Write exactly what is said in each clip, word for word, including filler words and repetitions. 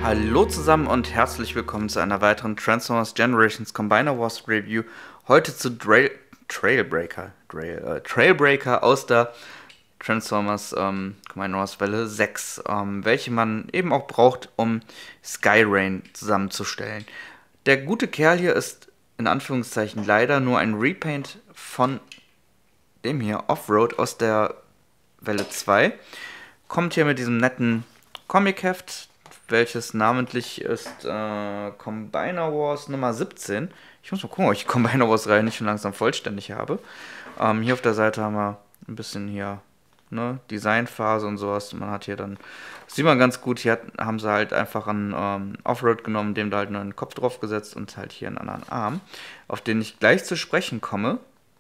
Hallo zusammen und herzlich willkommen zu einer weiteren Transformers Generations Combiner Wars Review. Heute zu Dra Trailbreaker, Trail, äh, Trailbreaker aus der Transformers ähm, Combiner Wars Welle sechs, ähm, welche man eben auch braucht, um Skyrain zusammenzustellen. Der gute Kerl hier ist in Anführungszeichen leider nur ein Repaint von dem hier, Offroad aus der Welle zwei. Kommt hier mit diesem netten Comic-Heft, welches namentlich ist äh, Combiner Wars Nummer siebzehn. Ich muss mal gucken, ob ich die Combiner Wars Reihe nicht schon langsam vollständig habe. Ähm, hier auf der Seite haben wir ein bisschen hier ne, Designphase und sowas. Man hat hier dann, das sieht man ganz gut, hier hat, haben sie halt einfach einen ähm, Offroad genommen, dem da halt nur einen Kopf drauf gesetzt und halt hier einen anderen Arm, auf den ich gleich zu sprechen komme.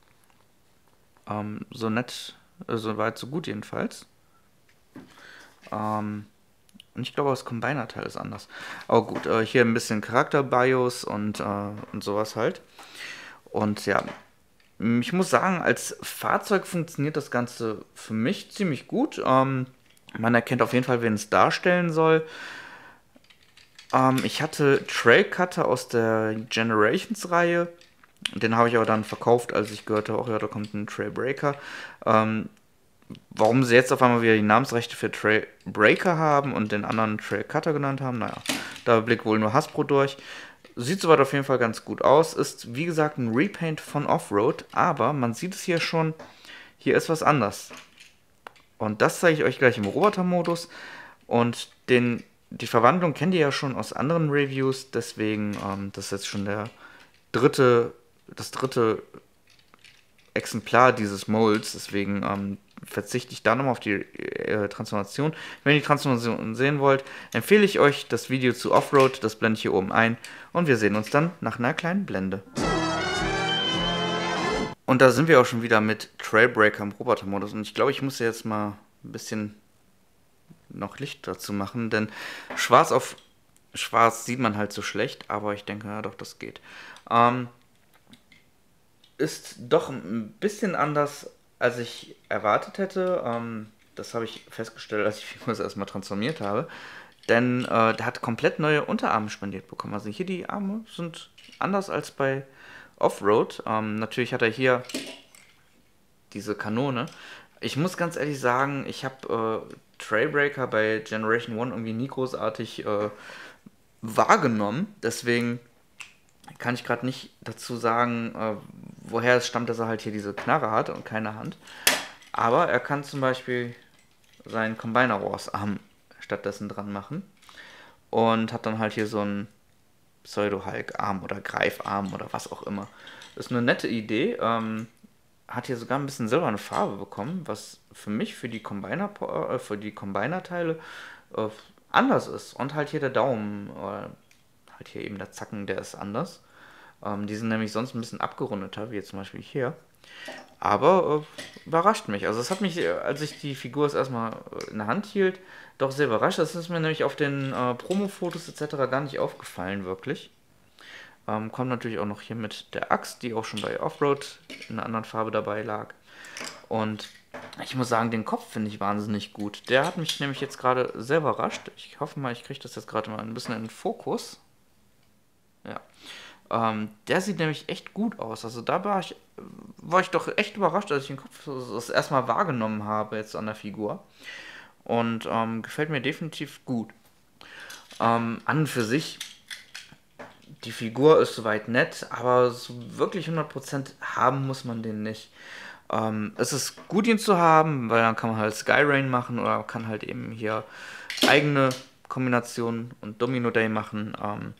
Ähm, so nett, äh, so weit, so gut jedenfalls. Ähm, und ich glaube, das Combiner-Teil ist anders. Aber gut, äh, hier ein bisschen Charakter-Bios und, äh, und sowas halt. Und ja, ich muss sagen, als Fahrzeug funktioniert das Ganze für mich ziemlich gut. Ähm, man erkennt auf jeden Fall, wen es darstellen soll. Ähm, ich hatte Trailcutter aus der Generations-Reihe. Den habe ich aber dann verkauft, als ich gehört habe, oh ja, da kommt ein Trailbreaker. Ähm, Warum sie jetzt auf einmal wieder die Namensrechte für Trailbreaker haben und den anderen Trailcutter genannt haben, naja, da blickt wohl nur Hasbro durch. Sieht soweit auf jeden Fall ganz gut aus. Ist, wie gesagt, ein Repaint von Offroad, aber man sieht es hier schon, hier ist was anders. Und das zeige ich euch gleich im Roboter-Modus. Und den, die Verwandlung kennt ihr ja schon aus anderen Reviews, deswegen, ähm, das ist jetzt schon der dritte, das dritte Exemplar dieses Molds, deswegen ähm, verzichte ich da nochmal auf die äh, Transformation. Wenn ihr die Transformation sehen wollt, empfehle ich euch das Video zu Offroad, das blende ich hier oben ein und wir sehen uns dann nach einer kleinen Blende. Und da sind wir auch schon wieder mit Trailbreaker im Roboter-Modus und ich glaube, ich muss jetzt mal ein bisschen noch Licht dazu machen, denn schwarz auf schwarz sieht man halt so schlecht, aber ich denke, ja doch, das geht. Ähm, ist doch ein bisschen anders, als ich erwartet hätte. Ähm, das habe ich festgestellt, als ich die Figur erstmal transformiert habe. Denn äh, der hat komplett neue Unterarme spendiert bekommen. Also hier die Arme sind anders als bei Offroad. Ähm, natürlich hat er hier diese Kanone. Ich muss ganz ehrlich sagen, ich habe äh, Trailbreaker bei Generation eins irgendwie nie großartig äh, wahrgenommen. Deswegen kann ich gerade nicht dazu sagen, äh, woher es stammt, dass er halt hier diese Knarre hat und keine Hand. Aber er kann zum Beispiel seinen Combiner Wars Arm stattdessen dran machen. Und hat dann halt hier so einen Pseudo-Hulk-Arm oder Greifarm oder was auch immer. Das ist eine nette Idee. Ähm, hat hier sogar ein bisschen silberne Farbe bekommen, was für mich, für die Combiner, äh, für die Combiner-Teile äh, anders ist. Und halt hier der Daumen, äh, halt hier eben der Zacken, der ist anders. Ähm, die sind nämlich sonst ein bisschen abgerundeter, wie jetzt zum Beispiel hier. Aber äh, überrascht mich. Also es hat mich, als ich die Figur jetzt erstmal in der Hand hielt, doch sehr überrascht. Das ist mir nämlich auf den äh, Promo-Fotos et cetera gar nicht aufgefallen, wirklich. Ähm, kommt natürlich auch noch hier mit der Axt, die auch schon bei Offroad in einer anderen Farbe dabei lag. Und ich muss sagen, den Kopf finde ich wahnsinnig gut. Der hat mich nämlich jetzt gerade sehr überrascht. Ich hoffe mal, ich kriege das jetzt gerade mal ein bisschen in den Fokus. Ja. Ähm, der sieht nämlich echt gut aus. Also da war ich, war ich doch echt überrascht, als ich den Kopf das erstmal wahrgenommen habe jetzt an der Figur. Und ähm, gefällt mir definitiv gut. Ähm, an und für sich, die Figur ist soweit nett, aber so wirklich hundert Prozent haben muss man den nicht. Ähm, es ist gut, ihn zu haben, weil dann kann man halt Skyrain machen oder kann halt eben hier eigene Kombinationen und Domino Day machen. Ähm,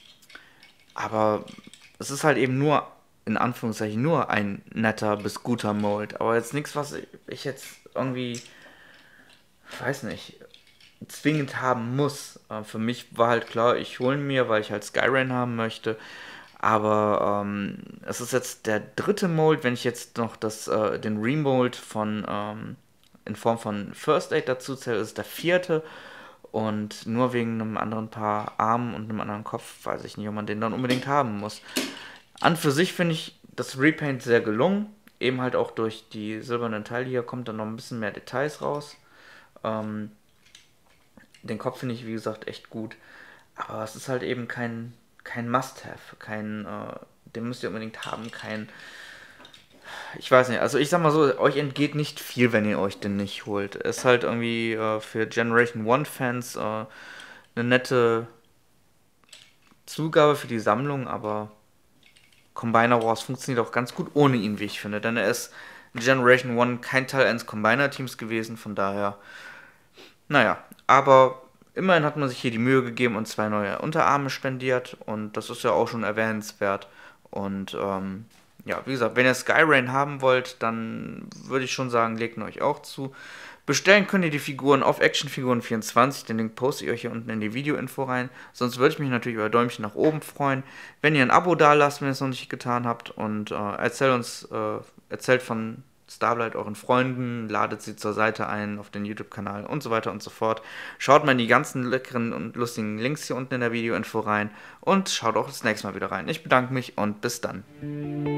aber es ist halt eben nur, in Anführungszeichen, nur ein netter bis guter Mold. Aber jetzt nichts, was ich jetzt irgendwie, weiß nicht, zwingend haben muss. Äh, für mich war halt klar, ich hole ihn mir, weil ich halt Skyrain haben möchte. Aber ähm, es ist jetzt der dritte Mold, wenn ich jetzt noch das, äh, den Remold von ähm, in Form von First Aid dazu zähle, ist der vierte. Und nur wegen einem anderen Paar Armen und einem anderen Kopf weiß ich nicht, ob man den dann unbedingt haben muss. An für sich finde ich das Repaint sehr gelungen. Eben halt auch durch die silbernen Teile hier kommt dann noch ein bisschen mehr Details raus. Ähm, den Kopf finde ich, wie gesagt, echt gut. Aber es ist halt eben kein, kein Must-Have, kein, äh, den müsst ihr unbedingt haben, kein, ich weiß nicht, also ich sag mal so, euch entgeht nicht viel, wenn ihr euch den nicht holt. Ist halt irgendwie äh, für Generation One-Fans äh, eine nette Zugabe für die Sammlung, aber Combiner Wars funktioniert auch ganz gut ohne ihn, wie ich finde, denn er ist in Generation One kein Teil eines Combiner-Teams gewesen, von daher, naja, aber immerhin hat man sich hier die Mühe gegeben und zwei neue Unterarme spendiert und das ist ja auch schon erwähnenswert. Und ähm, ja, wie gesagt, wenn ihr Skyrain haben wollt, dann würde ich schon sagen, legt ihn euch auch zu. Bestellen könnt ihr die Figuren auf Actionfiguren vierundzwanzig, den Link poste ich euch hier unten in die Videoinfo rein. Sonst würde ich mich natürlich über Däumchen nach oben freuen. Wenn ihr ein Abo da lasst, wenn ihr es noch nicht getan habt und äh, erzählt uns, äh, erzählt von Starblight euren Freunden, ladet sie zur Seite ein auf den YouTube-Kanal und so weiter und so fort. Schaut mal in die ganzen leckeren und lustigen Links hier unten in der Videoinfo rein und schaut auch das nächste Mal wieder rein. Ich bedanke mich und bis dann.